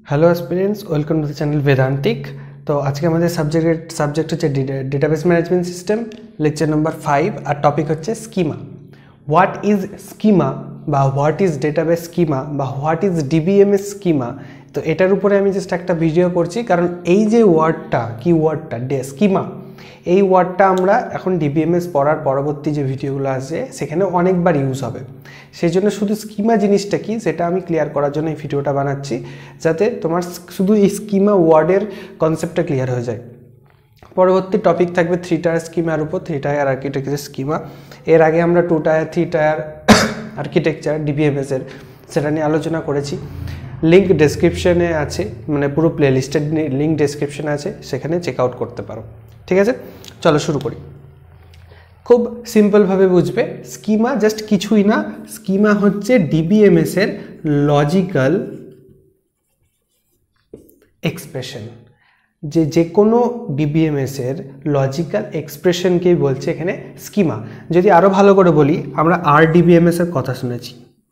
Hello aspirants, welcome to the channel Vedantic. तो आज के हमारे सब्जेक्ट হচ্ছে database management system, lecture number 5 আর টপিক হচ্ছে স্কিমা। হোয়াট ইজ স্কিমা বা হোয়াট ইজ डेटाबेस স্কিমা বা হোয়াট ইজ ডিবিএমএস স্কিমা, তো এটার উপরে আমি জাস্ট একটা ভিডিও করছি, কারণ এই যে ওয়ার্ডটা কি ওয়ার্ডটা স্কিমা, এই ওয়ার্ডটা আমরা এখন ডিবিএমএস পড়ার পরবর্তী যে ভিডিওগুলো আছে সেখানে অনেকবার ইউজ হবে। সেই জন্য শুধু স্কিমা জিনিসটা কি সেটা আমি ক্লিয়ার করার জন্য এই ভিডিওটা বানাচ্ছি, যাতে তোমার শুধু এই স্কিমা ওয়ার্ডের কনসেপ্টটা ক্লিয়ার হয়ে যায়। পরবর্তী টপিক থাকবে 3 টায়ার স্কিমার উপর, 3 টায়ার আর্কিটেকচার স্কিমা। এর আগে আমরা 2 টায়ার 3 টায়ার আর্কিটেকচার ডিবিএমএস এর সেটা নিয়ে আলোচনা করেছি। লিঙ্ক ডেসক্রিপশনে আছে, মানে পুরো প্লেলিস্টের লিঙ্ক ডেসক্রিপশনে আছে, সেখানে চেক আউট করতে পারো। ঠিক আছে, চলো শুরু করি। খুব সিম্পলভাবে বুঝবে, স্কিমা জাস্ট কিছুই না, স্কিমা হচ্ছে ডিবিএমএস এর লজিক্যাল এক্সপ্রেশন। যে কোনো ডিবিএমএস এর লজিক্যাল এক্সপ্রেশনকেই বলছে এখানে স্কিমা। যদি আরও ভালো করে বলি, আমরা আরডিবিএমএস এর কথা শুনেছি,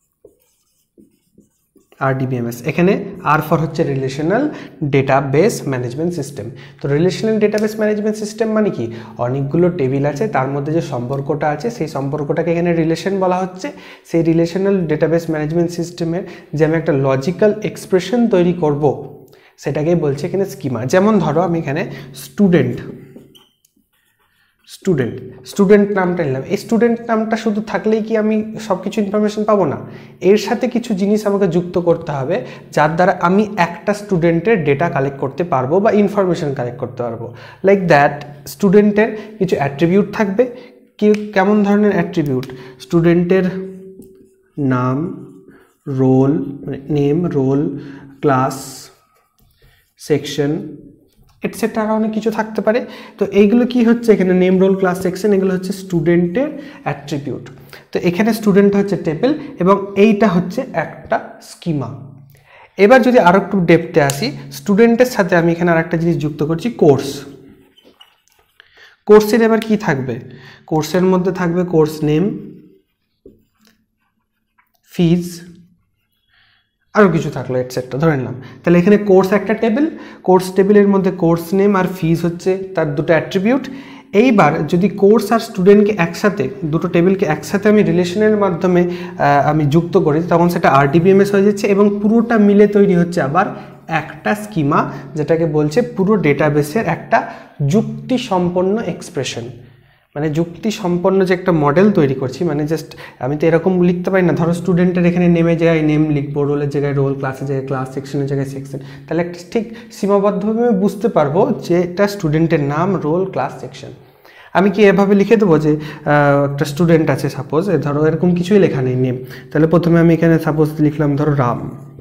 আরডিবিএমএস, এখানে আর ফর হচ্ছে রিলেশনাল ডেটাবেস ম্যানেজমেন্ট সিস্টেম। তো রিলেশনাল ডেটাবেস ম্যানেজমেন্ট সিস্টেম মানে কি, অনেকগুলো টেবিল আছে, তার মধ্যে যে সম্পর্কটা আছে সেই সম্পর্কটাকে এখানে রিলেশন বলা হচ্ছে। সেই রিলেশনাল ডেটাবেস ম্যানেজমেন্ট সিস্টেমের যে আমি একটা লজিক্যাল এক্সপ্রেশন তৈরি করব, সেটাকেই বলছে এখানে স্কিমা। যেমন ধরো আমি এখানে স্টুডেন্ট নামটা নিলাম। এই স্টুডেন্ট নামটা শুধু থাকলেই কি আমি সব কিছু ইনফরমেশন পাবো না, এর সাথে কিছু জিনিস আমাকে যুক্ত করতে হবে, যার দ্বারা আমি একটা স্টুডেন্টের ডেটা কালেক্ট করতে পারবো বা ইনফরমেশন কালেক্ট করতে পারবো। লাইক দ্যাট, স্টুডেন্টের কিছু অ্যাট্রিবিউট থাকবে। কেমন ধরনের অ্যাট্রিবিউট? স্টুডেন্টের নাম, roll, name, roll, class, section, etcetera, আরও অনেক কিছু থাকতে পারে। তো এইগুলো কি হচ্ছে এখানে, নেম, রোল, ক্লাস, সেকশন, এগুলো হচ্ছে স্টুডেন্টের অ্যাট্রিবিউট। তো এখানে স্টুডেন্ট হচ্ছে টেবিল এবং এইটা হচ্ছে একটা স্কিমা। এবার যদি আরও একটু ডেপথে আসি, স্টুডেন্টের সাথে আমি এখানে আর একটা জিনিস যুক্ত করছি, কোর্স। কোর্সের এবার কি থাকবে? কোর্সের মধ্যে থাকবে কোর্স নেম, ফিজ, আরও কিছু থাকলো এটসেট্রা, ধরে নিলাম। তাহলে এখানে কোর্স একটা টেবিল, কোর্স টেবিলের মধ্যে কোর্স নেম আর ফিজ হচ্ছে তার দুটো অ্যাট্রিবিউট। এইবার যদি কোর্স আর স্টুডেন্টকে একসাথে, দুটো টেবিলকে একসাথে আমি রিলেশনের মাধ্যমে আমি যুক্ত করি, তখন সেটা আরডিবিএমএস হয়ে যাচ্ছে এবং পুরোটা মিলে তৈরি হচ্ছে আবার একটা স্কিমা, যেটাকে বলছে পুরো ডেটাবেসের একটা যুক্তি সম্পন্ন এক্সপ্রেশন। মানে যুক্তি সম্পন্ন যে একটা মডেল তৈরি করছি, মানে জাস্ট আমি তো এরকম লিখতে পারি না, ধরো স্টুডেন্টের এখানে নেমের জায়গায় নেম লিখবো, রোলের জায়গায় রোল, ক্লাসের জায়গায় ক্লাস, সেকশনের জায়গায় সেকশন। তাহলে একটা ঠিক সীমাবদ্ধভাবে আমি বুঝতে পারবো যে এটা স্টুডেন্টের নাম, রোল, ক্লাস, সেকশন। আমি কি এভাবে লিখে দেবো যে একটা স্টুডেন্ট আছে, সাপোজ ধরো এরকম কিছুই লেখা নেই নেম, তাহলে প্রথমে আমি এখানে সাপোজ লিখলাম ধরো রাম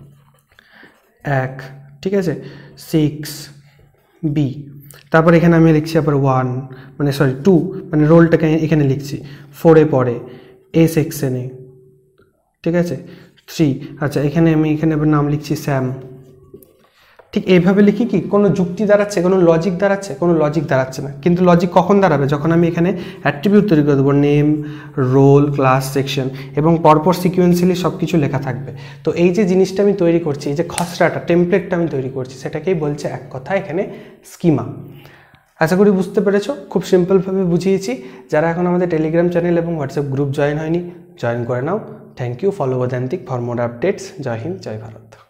1, ঠিক আছে, 6B, তারপর এখানে আমি লিখছি আবার 2, মানে রোলটাকে এখানে লিখছি 4-এ পড়ে, এ সেকশনে, ঠিক আছে, 3, আচ্ছা এখানে আমি আবার নাম লিখছি শ্যাম। ঠিক এইভাবে লিখি কি কোনো যুক্তি দাঁড়াচ্ছে, কোনো লজিক দাঁড়াচ্ছে? কোনো লজিক দাঁড়াচ্ছে না। কিন্তু লজিক কখন দাঁড়াবে? যখন আমি এখানে অ্যাট্রিবিউট তৈরি করে দেবো, নেম, রোল, ক্লাস, সেকশন, এবং পরপর সিকুয়েন্সিয়ালি সব কিছু লেখা থাকবে। তো এই যে জিনিসটা আমি তৈরি করছি, এই যে খসড়াটা, টেমপ্লেটটা আমি তৈরি করছি, সেটাকেই বলছে এক কথা এখানে স্কিমা। আশা করি বুঝতে পেরেছো, খুব সিম্পলভাবে বুঝিয়েছি। যারা এখন আমাদের টেলিগ্রাম চ্যানেল এবং হোয়াটসঅ্যাপ গ্রুপ জয়েন হয়নি, জয়েন করে নাও। Thank you, follow Vedantic for more updates. জয় হিন্দ, জয় ভারত।